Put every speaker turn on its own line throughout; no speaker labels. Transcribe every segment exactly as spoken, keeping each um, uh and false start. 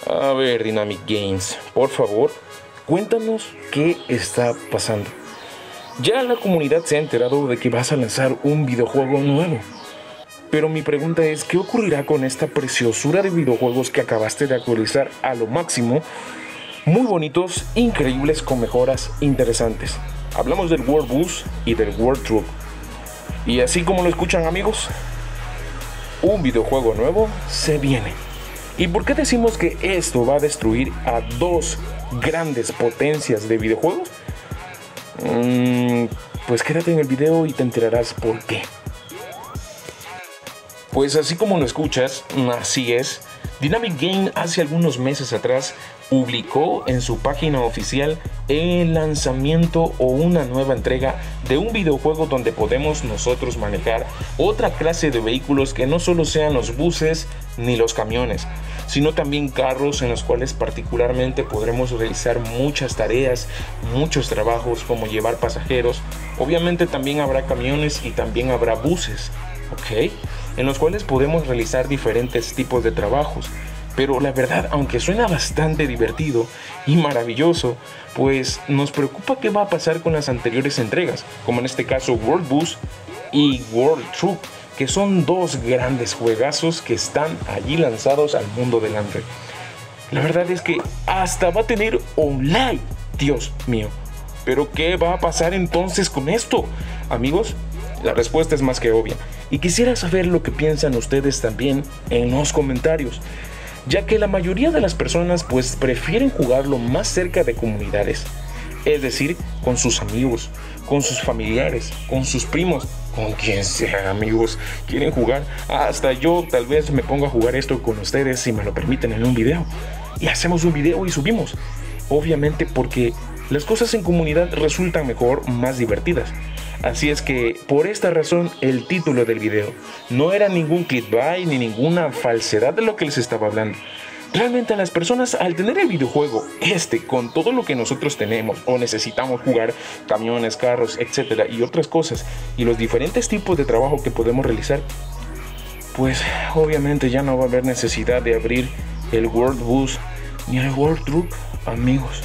A ver, Dynamic Games, por favor, cuéntanos qué está pasando. Ya la comunidad se ha enterado de que vas a lanzar un videojuego nuevo. Pero mi pregunta es, ¿qué ocurrirá con esta preciosura de videojuegos que acabaste de actualizar a lo máximo? Muy bonitos, increíbles, con mejoras interesantes. Hablamos del World Boost y del World Truck. Y así como lo escuchan, amigos, un videojuego nuevo se viene. ¿Y por qué decimos que esto va a destruir a dos grandes potencias de videojuegos? Mm, pues quédate en el video y te enterarás por qué. Pues así como lo escuchas, así es. Dynamic Game hace algunos meses atrás publicó en su página oficial el lanzamiento o una nueva entrega de un videojuego donde podemos nosotros manejar otra clase de vehículos que no solo sean los buses ni los camiones, sino también carros en los cuales particularmente podremos realizar muchas tareas, muchos trabajos como llevar pasajeros. Obviamente también habrá camiones y también habrá buses, ¿ok? En los cuales podemos realizar diferentes tipos de trabajos. Pero la verdad, aunque suena bastante divertido y maravilloso, pues nos preocupa qué va a pasar con las anteriores entregas, como en este caso World Boost y World Truck, que son dos grandes juegazos que están allí lanzados al mundo del Android. La verdad es que hasta va a tener online, Dios mío. Pero ¿qué va a pasar entonces con esto? Amigos, la respuesta es más que obvia. Y quisiera saber lo que piensan ustedes también en los comentarios, ya que la mayoría de las personas pues prefieren jugarlo más cerca de comunidades, es decir, con sus amigos, con sus familiares, con sus primos, con quien sea, amigos, quieren jugar. Hasta yo tal vez me ponga a jugar esto con ustedes si me lo permiten en un video, y hacemos un video y subimos, obviamente porque las cosas en comunidad resultan mejor, más divertidas. Así es que por esta razón el título del video no era ningún clickbait ni ninguna falsedad de lo que les estaba hablando. Realmente a las personas, al tener el videojuego este con todo lo que nosotros tenemos o necesitamos jugar, camiones, carros, etcétera y otras cosas, y los diferentes tipos de trabajo que podemos realizar, pues obviamente ya no va a haber necesidad de abrir el World Boost ni el World Truck, amigos.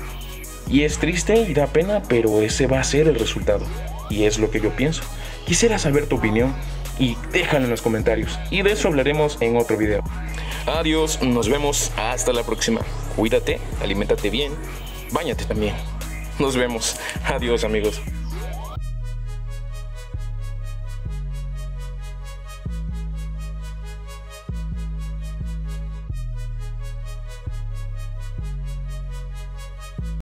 Y es triste y da pena, pero ese va a ser el resultado. Y es lo que yo pienso. Quisiera saber tu opinión y déjalo en los comentarios. Y de eso hablaremos en otro video. Adiós, nos vemos hasta la próxima. Cuídate, aliméntate bien, báñate también. Nos vemos. Adiós, amigos.